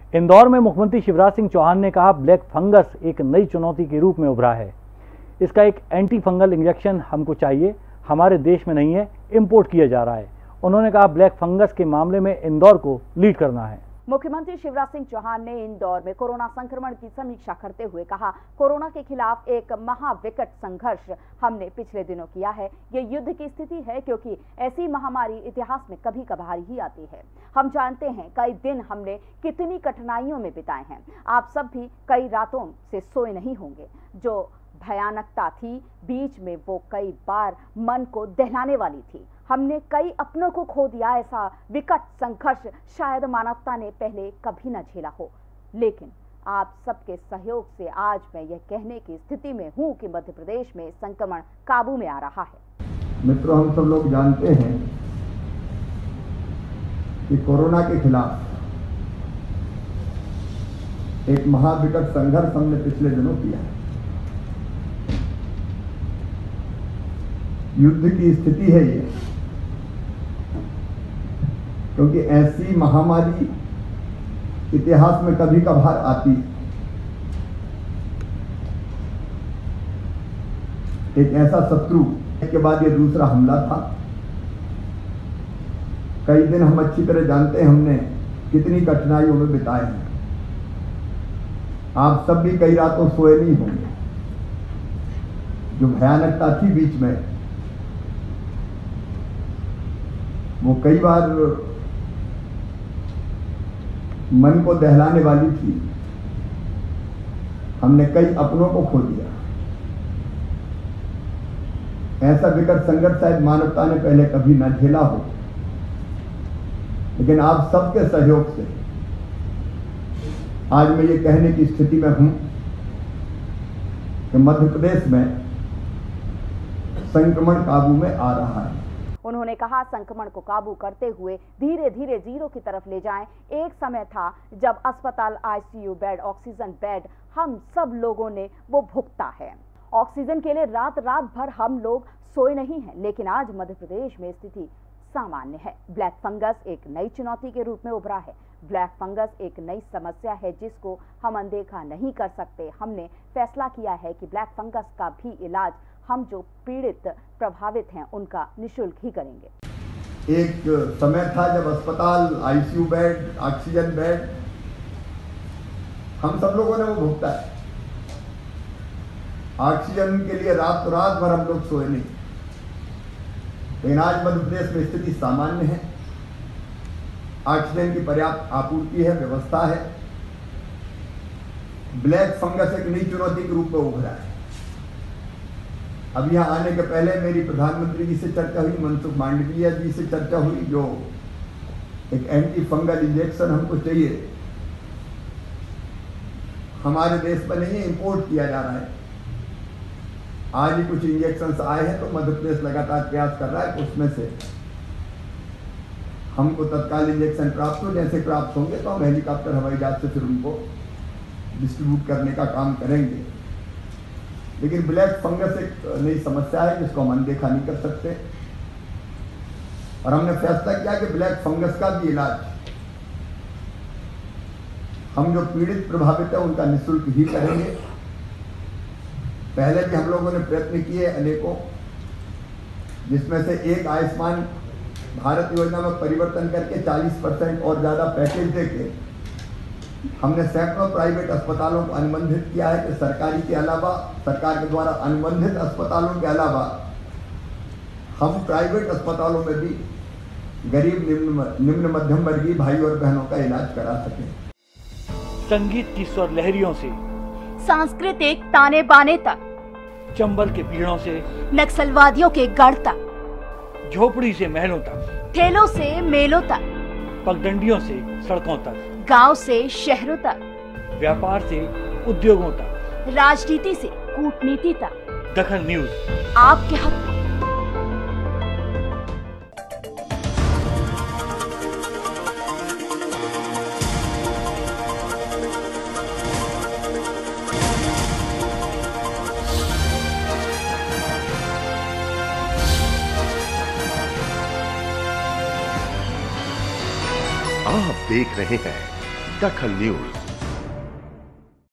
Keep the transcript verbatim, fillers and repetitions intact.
इंदौर में मुख्यमंत्री शिवराज सिंह चौहान ने कहा, ब्लैक फंगस एक नई चुनौती के रूप में उभरा है। इसका एक एंटी फंगल इंजेक्शन हमको चाहिए, हमारे देश में नहीं है, इंपोर्ट किया जा रहा है। उन्होंने कहा, ब्लैक फंगस के मामले में इंदौर को लीड करना है। मुख्यमंत्री शिवराज सिंह चौहान ने इंदौर में कोरोना संक्रमण की समीक्षा करते हुए कहा, कोरोना के खिलाफ एक महाविकट संघर्ष हमने पिछले दिनों किया है। ये युद्ध की स्थिति है क्योंकि ऐसी महामारी इतिहास में कभी कभार ही आती है। हम जानते हैं कई दिन हमने कितनी कठिनाइयों में बिताए हैं। आप सब भी कई रातों से सोए नहीं होंगे। जो भयानकता थी बीच में वो कई बार मन को दहलाने वाली थी। हमने कई अपनों को खो दिया। ऐसा विकट संघर्ष शायद मानवता ने पहले कभी न झेला हो, लेकिन आप सबके सहयोग से आज मैं यह कहने की स्थिति में हूं कि मध्य प्रदेश में संक्रमण काबू में आ रहा है। मित्रों, हम सब लोग जानते हैं कि कोरोना के खिलाफ एक महाविकट संघर्ष हमने पिछले दिनों किया है। युद्ध की स्थिति है ये, क्योंकि ऐसी महामारी इतिहास में कभी कभार आती। एक ऐसा शत्रु के बाद ये दूसरा हमला था। कई दिन हम अच्छी तरह जानते हैं हमने कितनी कठिनाइयों में बिताए हैं। आप सब भी कई रातों सोए नहीं होंगे। जो भयानकता थी बीच में, वो कई बार मन को दहलाने वाली थी। हमने कई अपनों को खो दिया। ऐसा विकट संघर्ष शायद मानवता ने पहले कभी न झेला हो, लेकिन आप सबके सहयोग से आज मैं ये कहने की स्थिति में हूं कि मध्य प्रदेश में संक्रमण काबू में आ रहा है। उन्होंने कहा, संक्रमण को काबू करते हुए धीरे धीरे जीरो की तरफ ले जाएं। एक समय था जब अस्पताल, आईसीयू बेड, ऑक्सीजन बेड हम सब लोगों ने वो भुगता है। ऑक्सीजन के लिए रात रात भर हम लोग सोए नहीं हैं, लेकिन आज मध्य प्रदेश में स्थिति सामान्य है। ब्लैक फंगस एक नई चुनौती के रूप में उभरा है। ब्लैक फंगस एक नई समस्या है जिसको हम अनदेखा नहीं कर सकते। हमने फैसला किया है कि ब्लैक फंगस का भी इलाज हम जो पीड़ित प्रभावित हैं उनका निःशुल्क ही करेंगे। एक समय था जब अस्पताल, आईसीयू बेड, ऑक्सीजन बेड हम सब लोगों ने वो भुगता है। ऑक्सीजन के लिए रात रात भर हम लोग सोए नहीं, लेकिन आज मध्य प्रदेश में स्थिति सामान्य है। ऑक्सीजन की पर्याप्त आपूर्ति है, व्यवस्था है। ब्लैक फंगस एक नई चुनौती के रूप में उभरा है। अब यहाँ आने के पहले मेरी प्रधानमंत्री जी से चर्चा हुई, मनसुख मांडविया जी से चर्चा हुई। जो एक एंटी फंगल इंजेक्शन हमको चाहिए, हमारे देश में नहीं है, इंपोर्ट किया जा रहा है। आज ही कुछ इंजेक्शन आए हैं, तो मध्य प्रदेश लगातार प्रयास कर रहा है कि उसमें से हमको तत्काल इंजेक्शन प्राप्त हो। जैसे प्राप्त होंगे तो हम हेलीकॉप्टर, हवाई जहाज से फिर उनको डिस्ट्रीब्यूट करने का काम करेंगे। लेकिन ब्लैक फंगस एक नई समस्या है जिसको हम अनदेखा नहीं कर सकते, और हमने फैसला किया कि ब्लैक फंगस का भी इलाज हम जो पीड़ित प्रभावित है उनका निःशुल्क ही करेंगे। पहले भी हम लोगों ने प्रयत्न किए अनेकों, जिसमें से एक आयुष्मान भारत योजना में परिवर्तन करके चालीस परसेंट और ज्यादा पैकेज देके हमने सैकड़ों प्राइवेट अस्पतालों को अनुबंधित किया है कि सरकारी के अलावा, सरकार के द्वारा अनुबंधित अस्पतालों के अलावा हम प्राइवेट अस्पतालों में भी गरीब, निम्न निम्न मध्यम वर्गीय भाई और बहनों का इलाज करा सकें। संगीत की स्वर लहरियों से सांस्कृतिक ताने बाने तक, चंबल के पीड़ों से नक्सलवादियों के गढ़ तक, झोपड़ी से महलों तक, ठेलों से मेलों तक, पगडंडियों से सड़कों तक, गांव से शहरों तक, व्यापार से उद्योगों तक, राजनीति से कूटनीति तक, दखन न्यूज आपके हक में। आप देख रहे हैं दखल न्यूज।